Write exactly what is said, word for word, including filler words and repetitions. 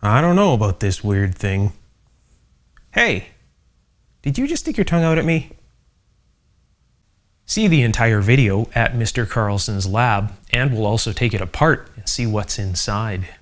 I don't know about this weird thing. Hey, did you just stick your tongue out at me? See the entire video at Mister Carlson's lab, and we'll also take it apart and see what's inside.